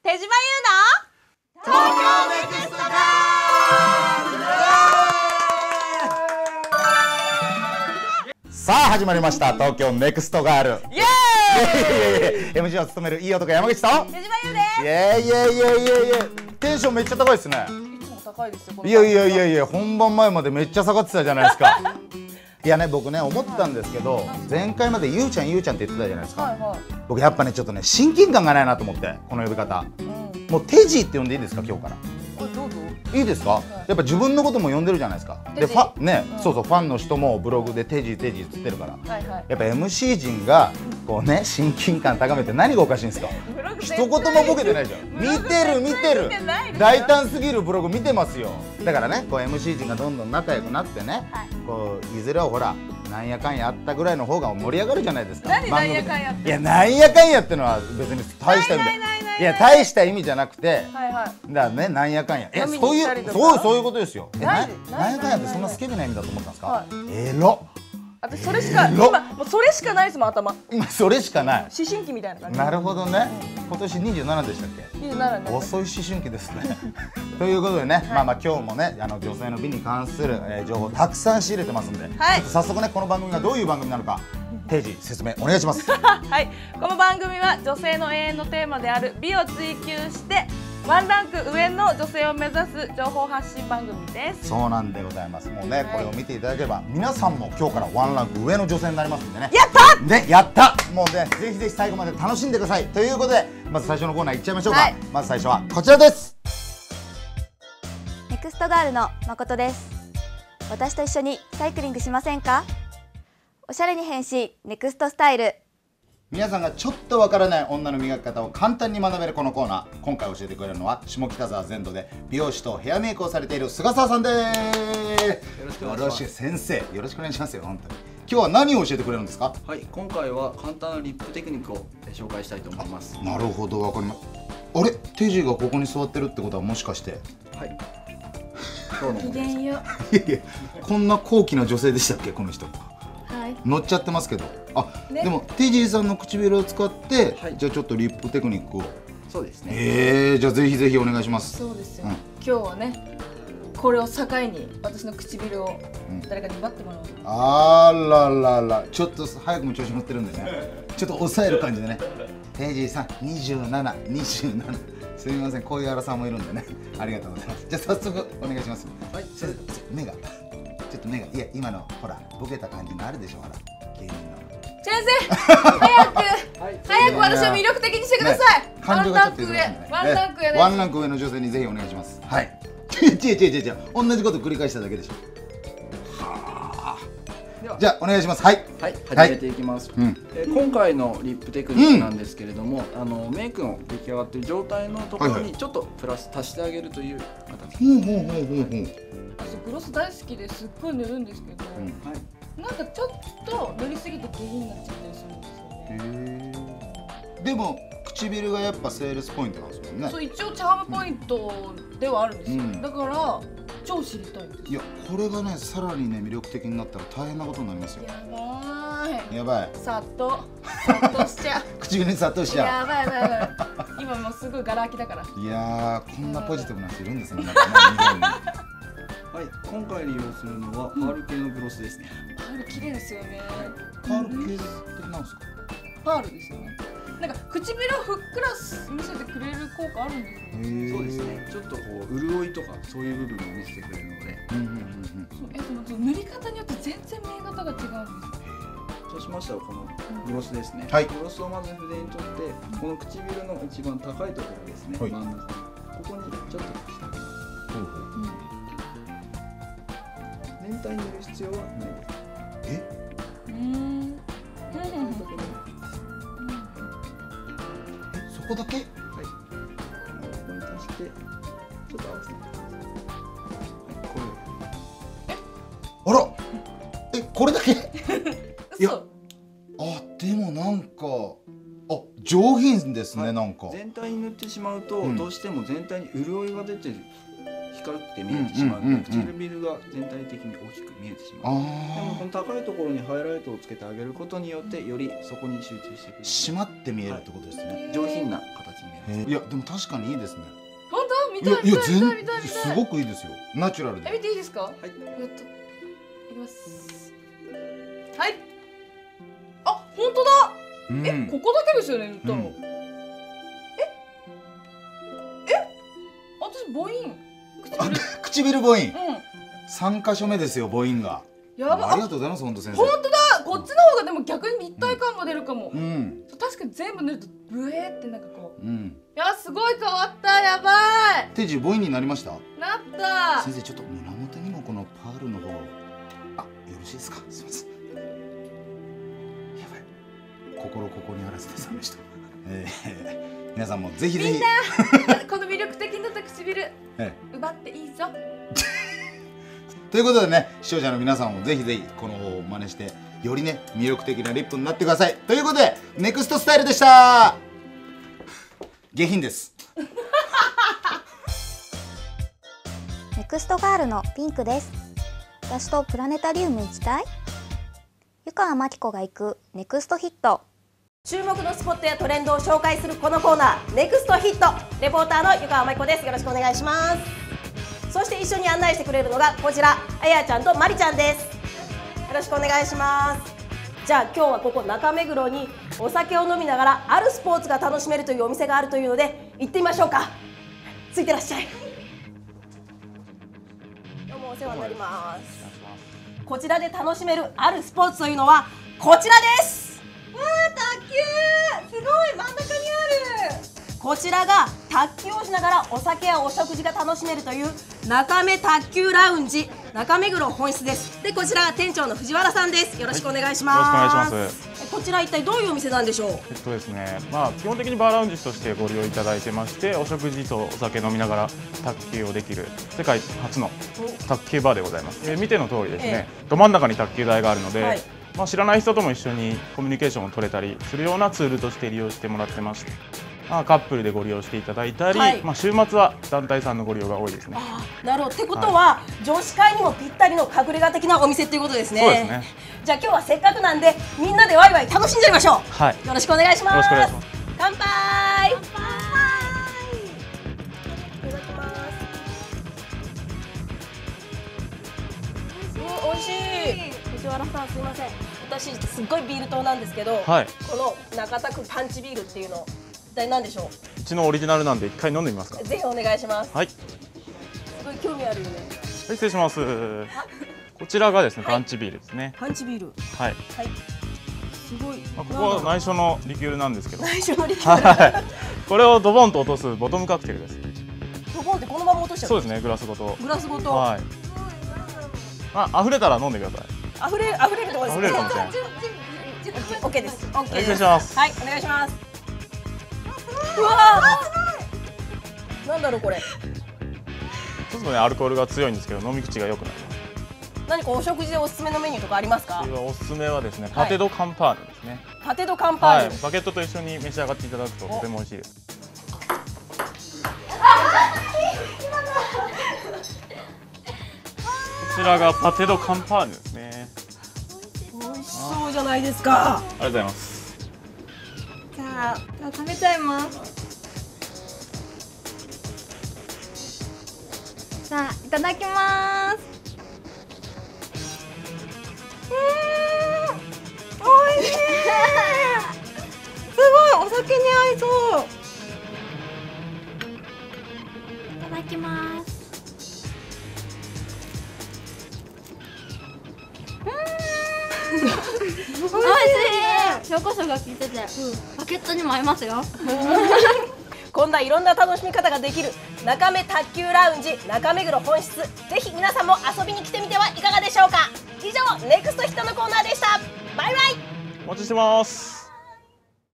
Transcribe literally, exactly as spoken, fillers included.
手島優の東京ネクストガール。さあ始まりました東京ネクストガール。 イエーイ。 エムシー を務めるいい男山口と手島優です。 イエーイイエーイイエーイイエーイ。テンションめっちゃ高いですね。 いつも高いですよ。 いやいやいやいや、本番前までめっちゃ下がってたじゃないですか。いやね、僕ね思ったんですけど、前回までゆうちゃんゆうちゃんって言ってたじゃないですか。 はいはい。 僕やっぱねちょっとね親近感がないなと思って、この呼び方。 うん。 もうテジって呼んでいいですか今日から。 これどうぞ。 いいですか、やっぱ自分のことも呼んでるじゃないですか。でテジファね、 うんそうそう、ファンの人もブログでテジテジっつってるから、 はいはい。 やっぱ エムシー 陣がこうね親近感高めて何がおかしいんですか。 ブログ一言もボケてないじゃん。見てる見てる、大胆すぎるブログ見てますよ。だからねこう エムシー 陣がどんどん仲良くなってね、 はい、 こういずれはほらなんやかんやあったぐらいの方が盛り上がるじゃないですか。 何なんやかんやって。 いやなんやかんやってのは別に大した意味ないないないないないいや大した意味じゃなくて、 はいはい。 だからねなんやかんや、え飲みにそういう行ったりとかそうそういうことですよ。えなないなんやかんやってないそんなスケベな意味だと思ったんですか。 はいえろ私それしかえろ今もうそれしかないですもん頭。 今それしかない。 思春期みたいな感じ。 なるほどね。今年にじゅうななでしたっけ。 にじゅうななね。 遅い思春期ですね。ということでね、まあまあ今日もねあの女性の美に関する、えー、情報たくさん仕入れてますんで、 はいちょっと早速ねこの番組がどういう番組なのか定時説明お願いします。 はい、この番組は女性の永遠のテーマである美を追求してワンランク上の女性を目指す情報発信番組です。 そうなんでございます。もうね、 はいこれを見ていただければ皆さんも今日からワンランク上の女性になりますんでね。 やったね、やったもうね、ぜひぜひ最後まで楽しんでください。ということでまず最初のコーナーいっちゃいましょうか。 はい、 まず最初はこちらです。 ネクストガールの誠です。私と一緒にサイクリングしませんか？おしゃれに変身ネクストスタイル。 皆さんがちょっとわからない女の磨き方を簡単に学べるこのコーナー、今回教えてくれるのは下北沢全土で美容師とヘアメイクをされている菅沢さんです。よろしく先生、よろしくお願いしますよ。本当に今日は何を教えてくれるんですか？ はい、今回は簡単なリップテクニックを紹介したいと思います。 なるほど、わかります。あれ、テジがここに座ってるってことはもしかしてはい。今日のものです。 よ。 いやいや、こんな高貴な女性でしたっけこの人。 はい。 乗っちゃってますけど、あ、 ね、 でもテジさんの唇を使って、 はい、 じゃあちょっとリップテクニックを。 そうですね。 えー、じゃあぜひぜひお願いします。 そうですよ、 うん、 今日はねこれを境に私の唇を誰かに奪ってもらおう、うん、 あららら、ちょっと早くも調子乗ってるんでねちょっと抑える感じでね。テジさんにじゅうなな、にじゅうなな、すみません、こういう荒さんもいるんでね、ありがとうございます。じゃあ早速お願いします。 はい。 ちょっと目がちょっと目が、いや今のほらボケた感じになるでしょ、ほら芸人の。 先生早く、 はい、 早く私を魅力的にしてください、ね、ワンランク上、ワンランク上です。 ワンランク上の女性にぜひお願いします。はい。違う違う違う違う、同じこと繰り返しただけでしょ。はあ。じゃあお願いします。はい。 はい、始めていきます。 うん、 えー、今回のリップテクニックなんですけれども、うん、あのメイクの出来上がっている状態のところにちょっとプラス足してあげるという形。 ほうほうほうほうほう。 私グロス大好きですっごい塗るんですけど、うん、はい、なんかちょっと塗りすぎて下品になっちゃったりするんですよね。 へー。でも唇がやっぱセールスポイントなんですもんね。 そう、一応チャームポイントではあるんですよ、うん、だから超知りたいです。 いや、これがねさらにね魅力的になったら大変なことになりますよ。 やばーい、 やばい、 さっとさっとしちゃう唇に殺到しちゃう。 やばいやばいやばい今もうすごいガラ空きだから。 いやー、こんなポジティブな人いるんですね、なんかね、日本に。 はい、今回利用するのはパール系のグロスですね。 パール綺麗ですよね。 パール系ってなんですか？ パールですよね。なんか唇をふっくら見せてくれる効果あるんですよね。 そうですね。ちょっとこう潤いとかそういう部分を見せてくれるので。 うんうんうんうん。え、でも塗り方によって全然見え方が違うんですよ。 そうしましたらこのグロスですね。 はい。 グロスをまず筆に取ってこの唇の一番高いところですね。 はい、 真ん中にここにちょっとしてあげます。ほうほう。うん、全体に塗る必要はないです。 え？ うーん。 ここだけ？はい。 ここに足してちょっと合わせてください。はい、これ。 え？あら。え、これだけ？いや。 あ、 でもなんか、あ、上品ですね、はい、なんか。 全体に塗ってしまうと、うん、どうしても全体に潤いが出てる。光って見えてしまうので、唇が全体的に大きく見えてしまう。でもこの高いところにハイライトをつけてあげることによってよりそこに集中してくる。 締まって見えるってことですね。 はい、上品な形見える。 いやでも確かにいいですね。 本当？見いたい見たいやいや全見たい見たい見たい。 すごくいいですよ。ナチュラルえ、見で。 ていいですか？ はい。 やっと。いきます。はい。あ、本当だ。 うんえ、ここだけですよね、塗ったの。 うんえ、え、私母音。 あ唇。 唇母音うん。 三箇所目ですよ母音が。 やば。あ、 ありがとうございます本当先生。 本当だ。こっちの方がでも逆に立体感が出るかも。 うん確かに全部塗るとブエーってなんかこう。 うん。 いや、すごい変わった。やばい。 手中母音になりました。 なった。 先生ちょっと胸元にもこのパールの方。あ、よろしいですか。すみません。やばい。心ここにあらずでさんでした。えー、皆さんもぜひぜひ。 この魅力的になった唇、 ええ奪っていいぞ。 ということでね、視聴者の皆さんもぜひぜひこの方を真似してよりね魅力的なリップになってください。ということでネクストスタイルでした。下品です。 ネクストガールのピンクです。私とプラネタリウム行きたい？湯川真紀子が行くネクストヒット。 注目のスポットやトレンドを紹介するこのコーナー、ネクストヒット。レポーターの湯川真紀子です。よろしくお願いします。そして一緒に案内してくれるのがこちら、あやちゃんとまりちゃんです。よろしくお願いします。じゃあ今日はここ中目黒にお酒を飲みながらあるスポーツが楽しめるというお店があるというので行ってみましょうか。ついてらっしゃい。どうもお世話になります。こちらで楽しめるあるスポーツというのはこちらです。わあ、卓球すごい真ん中にある。こちらが卓球をしながらお酒やお食事が楽しめるという中目卓球ラウンジ中目黒本室です。でこちらが店長の藤原さんです。よろしくお願いします。 はい、よろしくお願いします。 えこちら一体どういうお店なんでしょう。 えっとですね、まあ基本的にバーラウンジとしてご利用いただいてまして、お食事とお酒飲みながら卓球をできる世界初の卓球バーでございます。えー見ての通りですね、 えど真ん中に卓球台があるので、 はい、 まあ知らない人とも一緒にコミュニケーションを取れたりするようなツールとして利用してもらってまして、まあカップルでご利用していただいたり、 はい、 まあ週末は団体さんのご利用が多いですね。 あー、なるほど。ってことは、はい、女子会にもぴったりの隠れ家的なお店ということですね。 そうですね。 じゃあ今日はせっかくなんでみんなでワイワイ楽しんじゃいましょう。 はい。 よろしくお願いします。 よろしくお願いします。 乾杯。乾杯。いただきます。お、美味しい。藤原さんすいません。私すっごいビール党なんですけど、 はい、 この中田区パンチビールっていうの一体何でしょう。 うちのオリジナルなんで一回飲んでみますか。 ぜひお願いします。 はい。 すごい興味あるよね。 はい、失礼します。こちらがですね、 はい、 パンチビールですね。 パンチビール。 はい。 はい。すごい。 まあ、ここは内緒のリキュールなんですけど。 内緒のリキュール。 はい。これをドボンと落とすボトムカクテルです。 ドボンってこのまま落としちゃう。 そうですね、グラスごと。 グラスごと。 はい。まあ、溢れたら飲んでください。 溢れ、溢れるところですね。 溢れるかもしれない。 オッケーです。オッケーです。 失礼します。 はい、お願いします。うわー。なんだろうこれ。 ちょっとね、アルコールが強いんですけど、飲み口が良くなります。 何かお食事でおすすめのメニューとかありますか。 おすすめはですね、パテドカンパーヌですね。 パテドカンパーヌ、 はい、バケットと一緒に召し上がっていただくととても美味しいです。こちらがパテドカンパーヌですね。 美味しそうじゃないですか。 ありがとうございます。 じゃあ、じゃあ食べちゃいます。さあ、いただきます。うーん、美味しい。すごいお酒に合いそう。いただきます。うーん、美味しい。紹興酒が効いてて、バケットにも合いますよ。 こんないろんな楽しみ方ができる中目卓球ラウンジ中目黒本室、ぜひ皆さんも遊びに来てみてはいかがでしょうか。以上ネクストヒットのコーナーでした。バイバイ。 お待ちしてます。